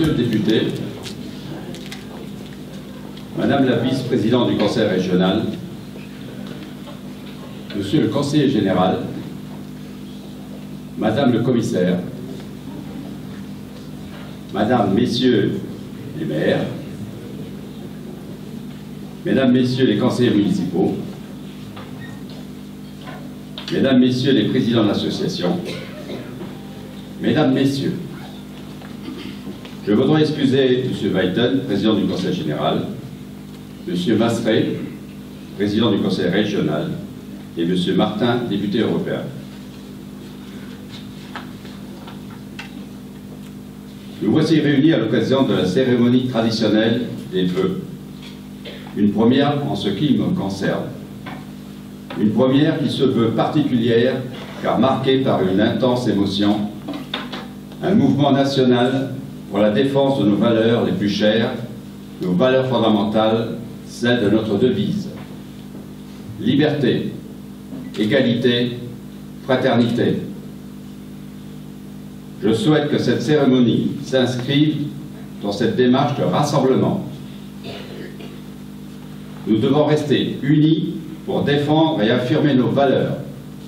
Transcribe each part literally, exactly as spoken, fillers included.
Monsieur le député, Madame la vice-présidente du Conseil régional, Monsieur le conseiller général, Madame le commissaire, Madame, Messieurs les maires, Mesdames, Messieurs les conseillers municipaux, Mesdames, Messieurs les présidents d'association, Mesdames, Messieurs, je voudrais excuser M. Weiten, président du Conseil général, M. Masseray, président du Conseil régional, et M. Martin, député européen. Nous voici réunis à l'occasion de la cérémonie traditionnelle des vœux. Une première en ce qui me concerne. Une première qui se veut particulière car marquée par une intense émotion, un mouvement national pour la défense de nos valeurs les plus chères, nos valeurs fondamentales, celles de notre devise. Liberté, égalité, fraternité. Je souhaite que cette cérémonie s'inscrive dans cette démarche de rassemblement. Nous devons rester unis pour défendre et affirmer nos valeurs.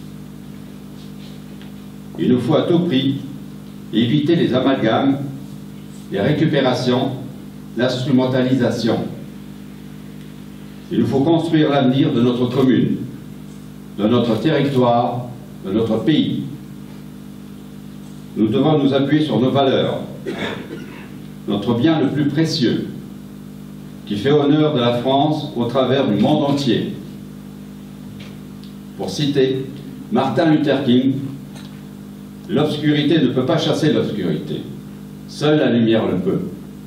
Il nous faut à tout prix éviter les amalgames, les récupérations, l'instrumentalisation. Il nous faut construire l'avenir de notre commune, de notre territoire, de notre pays. Nous devons nous appuyer sur nos valeurs, notre bien le plus précieux, qui fait honneur de la France au travers du monde entier. Pour citer Martin Luther King, l'obscurité ne peut pas chasser l'obscurité, seule la lumière le peut.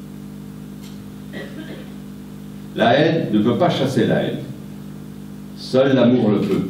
La haine ne peut pas chasser la haine, seul l'amour le peut.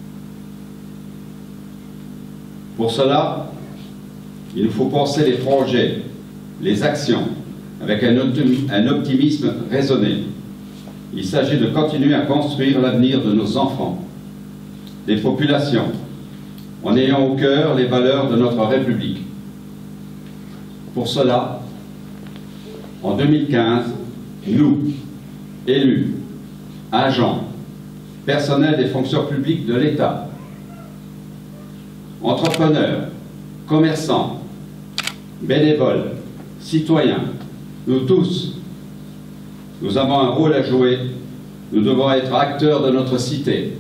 Pour cela, il nous faut penser les projets, les actions, avec un, un optimisme raisonné. Il s'agit de continuer à construire l'avenir de nos enfants, des populations, en ayant au cœur les valeurs de notre République. Pour cela, en deux mille quinze, nous, élus, agents, personnels des fonctions publiques de l'État, entrepreneurs, commerçants, bénévoles, citoyens, nous tous, nous avons un rôle à jouer, nous devons être acteurs de notre cité.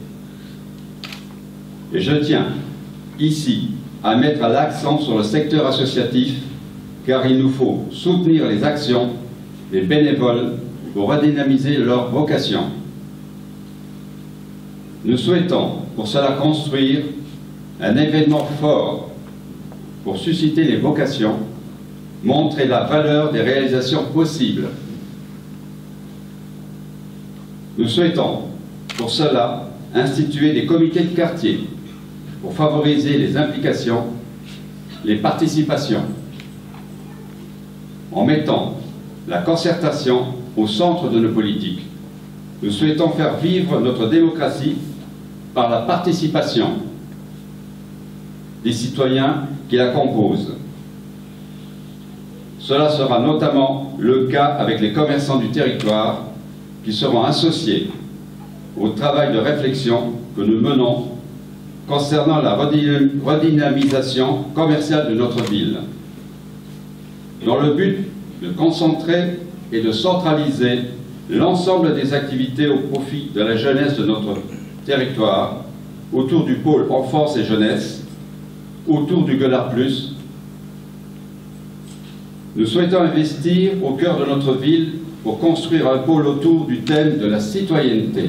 Et je tiens, ici, à mettre l'accent sur le secteur associatif, car il nous faut soutenir les actions des bénévoles pour redynamiser leur vocation. Nous souhaitons pour cela construire un événement fort pour susciter les vocations, montrer la valeur des réalisations possibles. Nous souhaitons pour cela instituer des comités de quartier pour favoriser les implications, les participations, en mettant la concertation au centre de nos politiques. Nous souhaitons faire vivre notre démocratie par la participation des citoyens qui la composent. Cela sera notamment le cas avec les commerçants du territoire qui seront associés au travail de réflexion que nous menons concernant la redynamisation commerciale de notre ville, dans le but de concentrer et de centraliser l'ensemble des activités au profit de la jeunesse de notre territoire, autour du pôle enfance et jeunesse, autour du Gueulard Plus. Nous souhaitons investir au cœur de notre ville pour construire un pôle autour du thème de la citoyenneté,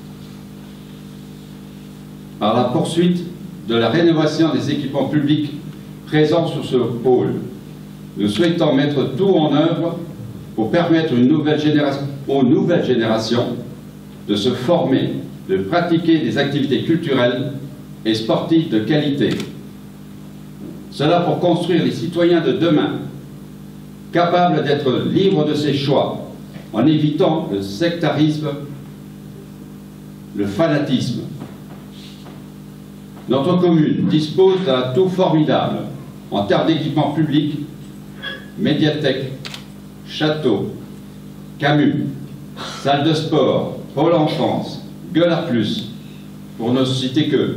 par la poursuite de la rénovation des équipements publics présents sur ce pôle. Nous souhaitons mettre tout en œuvre pour permettre une nouvelle génération, aux nouvelles générations de se former, de pratiquer des activités culturelles et sportives de qualité. Cela pour construire les citoyens de demain, capables d'être libres de ses choix, en évitant le sectarisme, le fanatisme. Notre commune dispose d'un atout formidable en termes d'équipements publics, médiathèques, châteaux, Camus, salle de sport, pôle enfance, Gueule à plus, pour ne citer que.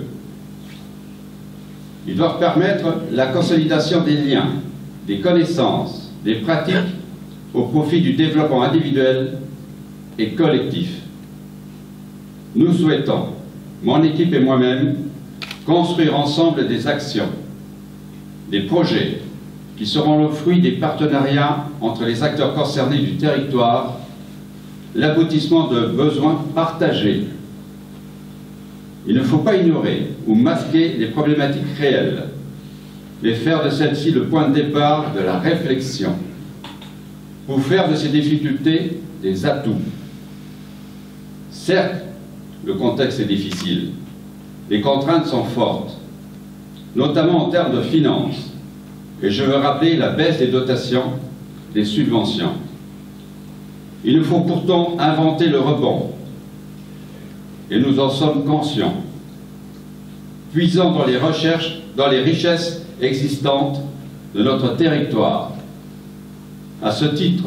Ils doivent permettre la consolidation des liens, des connaissances, des pratiques au profit du développement individuel et collectif. Nous souhaitons, mon équipe et moi-même, construire ensemble des actions, des projets qui seront le fruit des partenariats entre les acteurs concernés du territoire, l'aboutissement de besoins partagés. Il ne faut pas ignorer ou masquer les problématiques réelles, mais faire de celles-ci le point de départ de la réflexion, pour faire de ces difficultés des atouts. Certes, le contexte est difficile, les contraintes sont fortes, notamment en termes de finances, et je veux rappeler la baisse des dotations, des subventions. Il nous faut pourtant inventer le rebond, et nous en sommes conscients, puisant dans les recherches, dans les richesses existantes de notre territoire. À ce titre,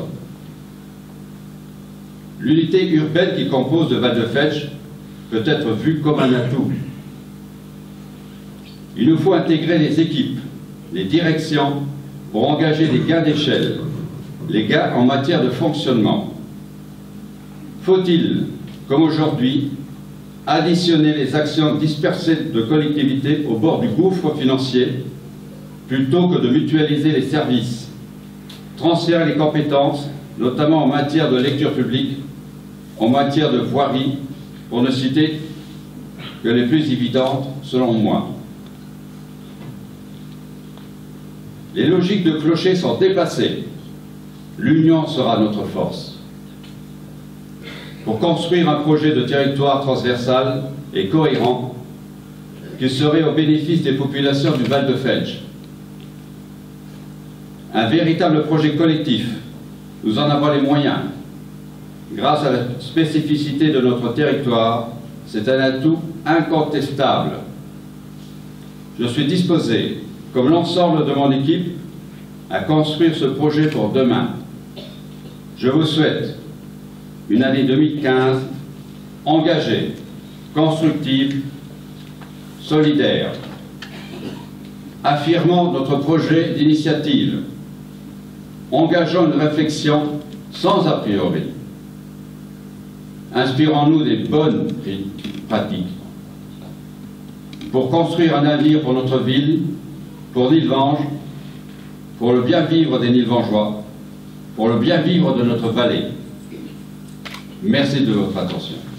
l'unité urbaine qui compose le Val de Fetch peut être vue comme un atout. Il nous faut intégrer les équipes, les directions, pour engager des gains d'échelle, les gains en matière de fonctionnement. Faut-il, comme aujourd'hui, additionner les actions dispersées de collectivités au bord du gouffre financier, plutôt que de mutualiser les services, transférer les compétences, notamment en matière de lecture publique, en matière de voirie, pour ne citer que les plus évidentes, selon moi. Les logiques de clocher sont dépassées. L'union sera notre force. Pour construire un projet de territoire transversal et cohérent qui serait au bénéfice des populations du Val de Fetch. Un véritable projet collectif, nous en avons les moyens. Grâce à la spécificité de notre territoire, c'est un atout incontestable. Je suis disposé, comme l'ensemble de mon équipe, à construire ce projet pour demain. Je vous souhaite une année deux mille quinze engagée, constructive, solidaire, affirmant notre projet d'initiative, engageant une réflexion sans a priori, inspirons-nous des bonnes pratiques pour construire un avenir pour notre ville, pour Nilvange, pour le bien vivre des Nilvangeois, pour le bien vivre de notre vallée. Merci de votre attention.